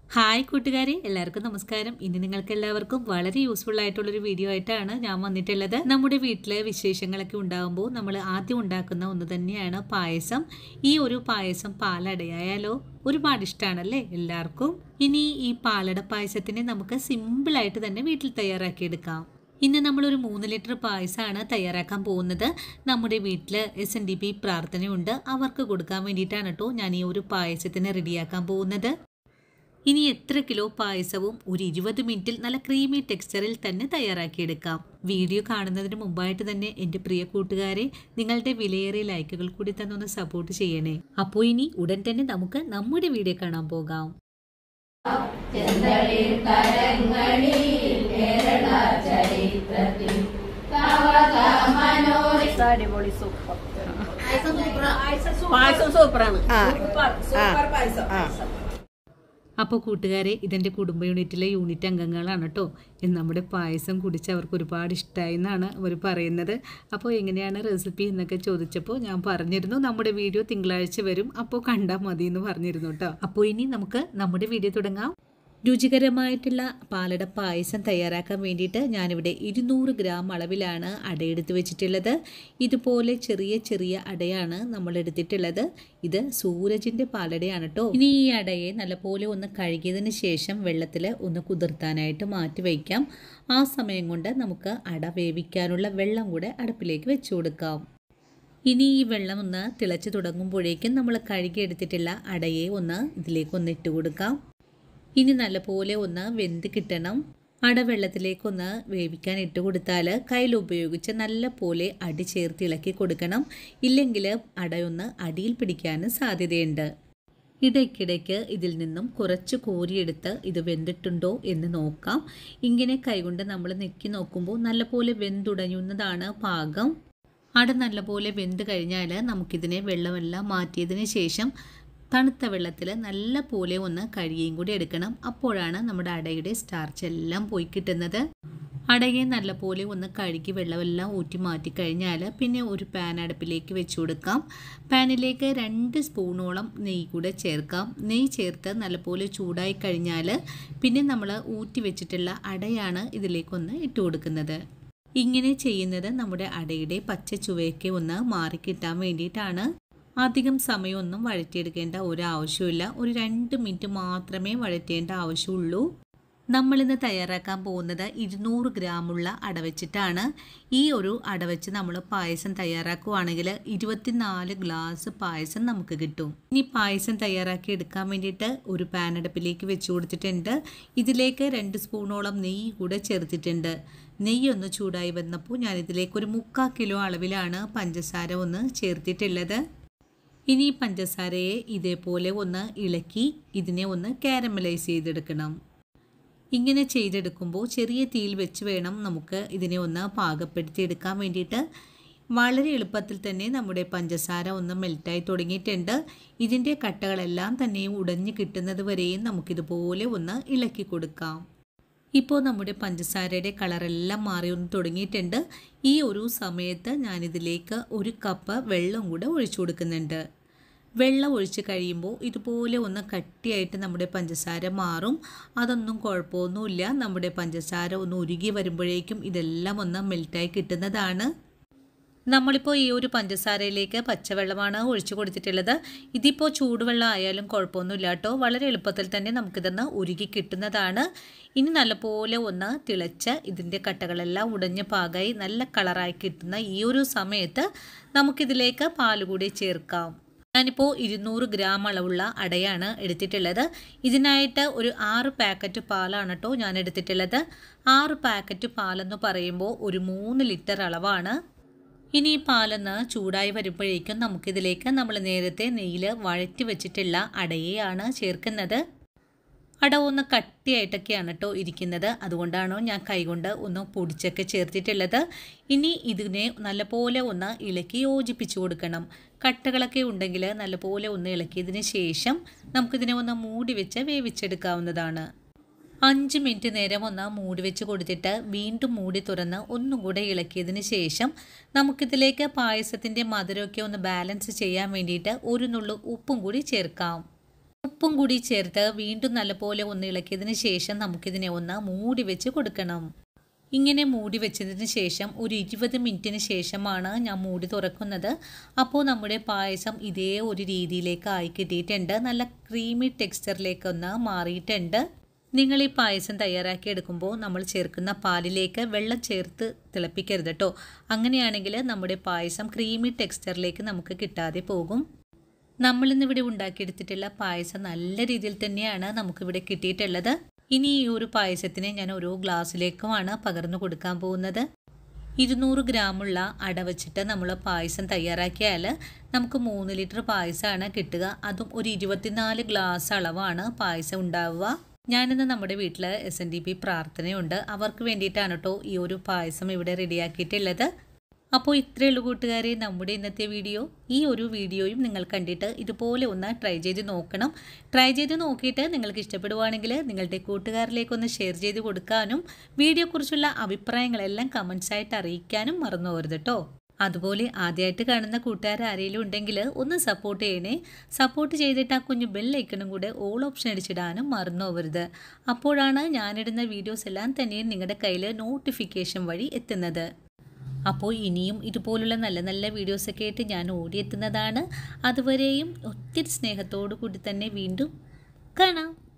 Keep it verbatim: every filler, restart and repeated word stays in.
Hi കൂട്ടുകാരെ, എല്ലാവർക്കും നമസ്കാരം. ഇന്ന് നിങ്ങൾക്ക് എല്ലാവർക്കും വളരെ യൂസ്ഫുൾ ആയിട്ടുള്ളൊരു വീഡിയോ ആയിട്ടാണ് ഞാൻ വന്നിട്ടുള്ളത്. നമ്മുടെ വീട്ടിലെ വിശേഷങ്ങളൊക്കെ ഉണ്ടാകുമ്പോൾ നമ്മൾ ആദ്യം ഉണ്ടാക്കുന്ന ഒന്ന് തന്നെയാണ് പായസം. ഈ ഒരു പായസം പാലടയായാലോ ഒരുപാട് ഇഷ്ടമാണല്ലേ എല്ലാവർക്കും. ഇനി ഈ പാലട പായസത്തിനെ നമുക്ക് സിമ്പിളായിട്ട് തന്നെ വീട്ടിൽ തയ്യാറാക്കിയെടുക്കാം. ഇന്ന് നമ്മളൊരു മൂന്ന് ലിറ്റർ പായസമാണ് തയ്യാറാക്കാൻ പോകുന്നത്. നമ്മുടെ വീട്ടിൽ എസ് എൻ ഡി പി പ്രാർത്ഥനയുണ്ട്, അവർക്ക് കൊടുക്കാൻ വേണ്ടിയിട്ടാണ് കേട്ടോ ഞാൻ ഈ ഒരു പായസത്തിന് റെഡിയാക്കാൻ പോകുന്നത്. ഇനി എത്ര കിലോ പായസവും ഒരു ഇരുപത് മിനിറ്റിൽ നല്ല ക്രീമി ടെക്സ്ചറിൽ തന്നെ തയ്യാറാക്കിയെടുക്കാം. വീഡിയോ കാണുന്നതിന് മുമ്പായിട്ട് തന്നെ എൻ്റെ പ്രിയ കൂട്ടുകാരെ, നിങ്ങളുടെ വിലയേറിയ ലൈക്കുകൾ കൂടി തന്നൊന്ന് സപ്പോർട്ട് ചെയ്യണേ. അപ്പോൾ ഇനി ഉടൻ തന്നെ നമുക്ക് നമ്മുടെ വീഡിയോ കാണാൻ പോകാം. അപ്പോൾ കൂട്ടുകാരെ, ഇതെൻ്റെ കുടുംബ യൂണിറ്റിലെ യൂണിറ്റ് അംഗങ്ങളാണ് കേട്ടോ. നമ്മുടെ പായസം കുടിച്ച് അവർക്ക് ഒരുപാട് ഇഷ്ടമായി എന്നാണ് അവർ പറയുന്നത്. അപ്പോൾ എങ്ങനെയാണ് റെസിപ്പി എന്നൊക്കെ ചോദിച്ചപ്പോൾ ഞാൻ പറഞ്ഞിരുന്നു നമ്മുടെ വീഡിയോ തിങ്കളാഴ്ച വരും, അപ്പോൾ കണ്ടാൽ മതി എന്ന് പറഞ്ഞിരുന്നു കേട്ടോ. അപ്പോൾ ഇനി നമുക്ക് നമ്മുടെ വീഡിയോ തുടങ്ങാം. രുചികരമായിട്ടുള്ള പാലട പായസം തയ്യാറാക്കാൻ വേണ്ടിയിട്ട് ഞാനിവിടെ ഇരുന്നൂറ് ഗ്രാം അളവിലാണ് അടയെടുത്ത് വെച്ചിട്ടുള്ളത്. ഇതുപോലെ ചെറിയ ചെറിയ അടയാണ് നമ്മൾ എടുത്തിട്ടുള്ളത്. ഇത് സൂരജിൻ്റെ പാലടയാണ് കേട്ടോ. ഇനി ഈ അടയെ നല്ലപോലെ ഒന്ന് കഴുകിയതിന് ശേഷം വെള്ളത്തിൽ ഒന്ന് കുതിർത്താനായിട്ട് മാറ്റി വയ്ക്കാം. ആ സമയം കൊണ്ട് നമുക്ക് അട വേവിക്കാനുള്ള വെള്ളം കൂടെ അടുപ്പിലേക്ക് വെച്ചു കൊടുക്കാം. ഇനി ഈ വെള്ളം ഒന്ന് തിളച്ച് തുടങ്ങുമ്പോഴേക്കും നമ്മൾ കഴുകിയെടുത്തിട്ടുള്ള അടയെ ഒന്ന് ഇതിലേക്ക് ഒന്ന് ഇട്ട് കൊടുക്കാം. ഇനി നല്ലപോലെ ഒന്ന് വെന്ത് കിട്ടണം. അട വെള്ളത്തിലേക്കൊന്ന് വേവിക്കാൻ ഇട്ട് കൊടുത്താൽ കയ്യിൽ ഉപയോഗിച്ച് നല്ല പോലെ അടി ചേർത്ത് ഇളക്കി കൊടുക്കണം. ഇല്ലെങ്കിൽ അടയൊന്ന് അടിയിൽ പിടിക്കാൻ സാധ്യതയുണ്ട്. ഇടയ്ക്കിടയ്ക്ക് ഇതിൽ നിന്നും കുറച്ച് കോരിയെടുത്ത് ഇത് വെന്തിട്ടുണ്ടോ എന്ന് നോക്കാം. ഇങ്ങനെ കൈകൊണ്ട് നമ്മൾ നെക്കി നോക്കുമ്പോൾ നല്ലപോലെ വെന്തുടയുന്നതാണ് പാകം. അട നല്ലപോലെ വെന്ത് കഴിഞ്ഞാൽ നമുക്കിതിനെ വെള്ളമെല്ലാം മാറ്റിയതിന് ശേഷം തണുത്ത വെള്ളത്തിൽ നല്ല പോലെ ഒന്ന് കഴുകിയും കൂടി എടുക്കണം. അപ്പോഴാണ് നമ്മുടെ അടയുടെ സ്റ്റാർച്ച് എല്ലാം പോയി കിട്ടുന്നത്. അടയെ നല്ല പോലെ ഒന്ന് കഴുകി വെള്ളമെല്ലാം ഊറ്റി മാറ്റി കഴിഞ്ഞാൽ പിന്നെ ഒരു പാൻ അടുപ്പിലേക്ക് വെച്ച് കൊടുക്കാം. പാനിലേക്ക് രണ്ട് സ്പൂണോളം നെയ്യ് കൂടെ ചേർക്കാം. നെയ്യ് ചേർത്ത് നല്ലപോലെ ചൂടായി കഴിഞ്ഞാൽ പിന്നെ നമ്മൾ ഊറ്റി വെച്ചിട്ടുള്ള അടയാണ് ഇതിലേക്കൊന്ന് ഇട്ട് കൊടുക്കുന്നത്. ഇങ്ങനെ ചെയ്യുന്നത് നമ്മുടെ അടയുടെ പച്ച ചുവയൊക്കെ ഒന്ന് മാറിക്കിട്ടാൻ വേണ്ടിയിട്ടാണ്. അധികം സമയമൊന്നും വഴറ്റിയെടുക്കേണ്ട ഒരു ആവശ്യമില്ല. ഒരു രണ്ട് മിനിറ്റ് മാത്രമേ വഴറ്റേണ്ട ആവശ്യമുള്ളൂ. നമ്മളിന്ന് തയ്യാറാക്കാൻ പോകുന്നത് ഇരുന്നൂറ് ഗ്രാമുള്ള അട വെച്ചിട്ടാണ്. ഈ ഒരു അട വെച്ച് നമ്മൾ പായസം തയ്യാറാക്കുകയാണെങ്കിൽ ഇരുപത്തിനാല് ഗ്ലാസ് പായസം നമുക്ക് കിട്ടും. ഇനി പായസം തയ്യാറാക്കി എടുക്കാൻ വേണ്ടിയിട്ട് ഒരു പാൻ അടുപ്പിലേക്ക് വെച്ച് കൊടുത്തിട്ടുണ്ട്. ഇതിലേക്ക് രണ്ട് സ്പൂണോളം നെയ്യ് കൂടെ ചേർത്തിട്ടുണ്ട്. നെയ്യ് ഒന്ന് ചൂടായി വന്നപ്പോൾ ഞാനിതിലേക്ക് ഒരു മുക്കാൽ കിലോ അളവിലാണ് പഞ്ചസാര ഒന്ന് ചേർത്തിട്ടുള്ളത്. ഇനി പഞ്ചസാരയെ ഇതേപോലെ ഒന്ന് ഇളക്കി ഇതിനെ ഒന്ന് കാരമലൈസ് ചെയ്തെടുക്കണം. ഇങ്ങനെ ചെയ്തെടുക്കുമ്പോൾ ചെറിയ തീയിൽ വെച്ച് വേണം നമുക്ക് ഇതിനെ ഒന്ന് പാകപ്പെടുത്തി എടുക്കാൻ വേണ്ടിയിട്ട്. വളരെ എളുപ്പത്തിൽ തന്നെ നമ്മുടെ പഞ്ചസാര ഒന്ന് മെൽറ്റായി തുടങ്ങിയിട്ടുണ്ട്. ഇതിൻ്റെ കട്ടകളെല്ലാം തന്നെ ഉടഞ്ഞു കിട്ടുന്നത് വരെയും നമുക്കിതുപോലെ ഒന്ന് ഇളക്കി കൊടുക്കാം. ഇപ്പോൾ നമ്മുടെ പഞ്ചസാരയുടെ കളറെല്ലാം മാറി ഒന്ന് തുടങ്ങിയിട്ടുണ്ട്. ഈ ഒരു സമയത്ത് ഞാനിതിലേക്ക് ഒരു കപ്പ് വെള്ളം കൂടെ ഒഴിച്ചു കൊടുക്കുന്നുണ്ട്. വെള്ളം ഒഴിച്ച് കഴിയുമ്പോൾ ഇതുപോലെ ഒന്ന് കട്ടിയായിട്ട് നമ്മുടെ പഞ്ചസാര മാറും. അതൊന്നും കുഴപ്പമൊന്നുമില്ല. നമ്മുടെ പഞ്ചസാര ഒന്ന് ഉരുകി വരുമ്പോഴേക്കും ഇതെല്ലാം ഒന്ന് മെൽറ്റായി കിട്ടുന്നതാണ്. നമ്മളിപ്പോൾ ഈ ഒരു പഞ്ചസാരയിലേക്ക് പച്ചവെള്ളമാണ് ഒഴിച്ചു കൊടുത്തിട്ടുള്ളത്. ഇതിപ്പോൾ ചൂടുവെള്ളം ആയാലും കുഴപ്പമൊന്നുമില്ല കേട്ടോ. വളരെ എളുപ്പത്തിൽ തന്നെ നമുക്കിതൊന്ന് ഉരുകി കിട്ടുന്നതാണ്. ഇനി നല്ലപോലെ ഒന്ന് തിളച്ച് ഇതിൻ്റെ കട്ടകളെല്ലാം ഉടഞ്ഞ പാകമായി നല്ല കളറായി കിട്ടുന്ന ഈ ഒരു സമയത്ത് നമുക്കിതിലേക്ക് പാൽ കൂടി ചേർക്കാം. ഞാനിപ്പോൾ ഇരുന്നൂറ് ഗ്രാം അളവുള്ള അടയാണ് എടുത്തിട്ടുള്ളത്. ഇതിനായിട്ട് ഒരു ആറ് പാക്കറ്റ് പാലാണ് കേട്ടോ ഞാൻ എടുത്തിട്ടുള്ളത്. ആറ് പാക്കറ്റ് പാലെന്ന് പറയുമ്പോൾ ഒരു മൂന്ന് ലിറ്റർ അളവാണ്. ഇനി ഈ പാലൊന്ന് ചൂടായി വരുമ്പോഴേക്കും നമുക്കിതിലേക്ക് നമ്മൾ നേരത്തെ നെയ്യിൽ വഴറ്റി വെച്ചിട്ടുള്ള അടയെയാണ് ചേർക്കുന്നത്. അട ഒന്ന് കട്ടിയായിട്ടൊക്കെയാണ് കേട്ടോ ഇരിക്കുന്നത്. അതുകൊണ്ടാണോ ഞാൻ കൈകൊണ്ട് ഒന്ന് പൊടിച്ചൊക്കെ ചേർത്തിട്ടുള്ളത്. ഇനി ഇതിനെ നല്ലപോലെ ഒന്ന് ഇളക്കി യോജിപ്പിച്ചു കൊടുക്കണം. കട്ടകളൊക്കെ ഉണ്ടെങ്കിൽ നല്ലപോലെ ഒന്ന് ഇളക്കിയതിന് ശേഷം നമുക്കിതിനെ ഒന്ന് മൂടി വെച്ച് വേവിച്ചെടുക്കാവുന്നതാണ്. അഞ്ച് മിനിറ്റ് നേരം ഒന്ന് മൂടി വെച്ച് കൊടുത്തിട്ട് വീണ്ടും മൂടി തുറന്ന് ഒന്നും കൂടെ ഇളക്കിയതിന് ശേഷം നമുക്കിതിലേക്ക് പായസത്തിൻ്റെ മധുരമൊക്കെ ഒന്ന് ബാലൻസ് ചെയ്യാൻ വേണ്ടിയിട്ട് ഒരു നുള്ളു ഉപ്പും കൂടി ചേർക്കാം. ഉപ്പും കൂടി ചേർത്ത് വീണ്ടും നല്ലപോലെ ഒന്ന് ഇളക്കിയതിന് ശേഷം നമുക്കിതിനെ ഒന്ന് മൂടി വെച്ച് കൊടുക്കണം. ഇങ്ങനെ മൂടി വെച്ചതിന് ശേഷം ഒരു ഇരുപത് മിനിറ്റിന് ശേഷമാണ് ഞാൻ മൂടി തുറക്കുന്നത്. അപ്പോൾ നമ്മുടെ പായസം ഇതേ ഒരു രീതിയിലേക്ക് ആയി കിട്ടിയിട്ടുണ്ട്. നല്ല ക്രീമി ടെക്സ്ചറിലേക്കൊന്ന് മാറിയിട്ടുണ്ട്. നിങ്ങൾ ഈ പായസം തയ്യാറാക്കി എടുക്കുമ്പോൾ നമ്മൾ ചേർക്കുന്ന പാലിലേക്ക് വെള്ളം ചേർത്ത് തിളപ്പിക്കരുത് കേട്ടോ. അങ്ങനെയാണെങ്കിൽ നമ്മുടെ പായസം ക്രീമി ടെക്സ്ചറിലേക്ക് നമുക്ക് കിട്ടാതെ പോകും. നമ്മളിന്നിവിടെ ഉണ്ടാക്കിയെടുത്തിട്ടുള്ള പായസം നല്ല രീതിയിൽ തന്നെയാണ് നമുക്കിവിടെ കിട്ടിയിട്ടുള്ളത്. ഇനി ഈ ഒരു പായസത്തിനെ ഞാൻ ഓരോ ഗ്ലാസ്സിലേക്കുമാണ് പകർന്നു കൊടുക്കാൻ പോകുന്നത്. ഇരുന്നൂറ് ഗ്രാമുള്ള അട വെച്ചിട്ട് നമ്മൾ പായസം തയ്യാറാക്കിയാൽ നമുക്ക് മൂന്ന് ലിറ്റർ പായസമാണ് കിട്ടുക. അതും ഒരു ഇരുപത്തിനാല് ഗ്ലാസ് അളവാണ് പായസം ഉണ്ടാവുക. ഞാനിന്ന് നമ്മുടെ വീട്ടിൽ എസ് എൻ ഡി പി പ്രാർത്ഥനയുണ്ട്. അവർക്ക് വേണ്ടിയിട്ടാണ് കേട്ടോ ഈ ഒരു പായസം ഇവിടെ റെഡിയാക്കിയിട്ടുള്ളത്. അപ്പോൾ ഇത്രയേ ഉള്ളൂ കൂട്ടുകാരെ നമ്മുടെ ഇന്നത്തെ വീഡിയോ. ഈ ഒരു വീഡിയോയും നിങ്ങൾ കണ്ടിട്ട് ഇതുപോലെ ഒന്ന് ട്രൈ ചെയ്ത് നോക്കണം. ട്രൈ ചെയ്ത് നോക്കിയിട്ട് നിങ്ങൾക്ക് ഇഷ്ടപ്പെടുവാണെങ്കിൽ നിങ്ങളുടെ കൂട്ടുകാരിലേക്കൊന്ന് ഷെയർ ചെയ്ത് കൊടുക്കാനും വീഡിയോയെക്കുറിച്ചുള്ള അഭിപ്രായങ്ങളെല്ലാം കമൻസായിട്ട് അറിയിക്കാനും മറന്നു പോകരുത് കേട്ടോ. അതുപോലെ ആദ്യമായിട്ട് കാണുന്ന കൂട്ടുകാർ ആരെങ്കിലും ഉണ്ടെങ്കിൽ ഒന്ന് സപ്പോർട്ട് ചെയ്യണേ. സപ്പോർട്ട് ചെയ്തിട്ട് ആ കുഞ്ഞു ബെല്ലൈക്കണും കൂടെ ഓൾ ഓപ്ഷൻ അടിച്ചിടാനും മറന്നു പോകരുത്. അപ്പോഴാണ് ഞാനിടുന്ന വീഡിയോസ് എല്ലാം തന്നെ നിങ്ങളുടെ കയ്യിൽ നോട്ടിഫിക്കേഷൻ വഴി എത്തുന്നത്. അപ്പോൾ ഇനിയും ഇതുപോലുള്ള നല്ല നല്ല വീഡിയോസൊക്കെ ആയിട്ട് ഞാൻ ഓടിയെത്തുന്നതാണ്. അതുവരെയും ഒത്തിരി സ്നേഹത്തോടു കൂടി തന്നെ വീണ്ടും കാണാം.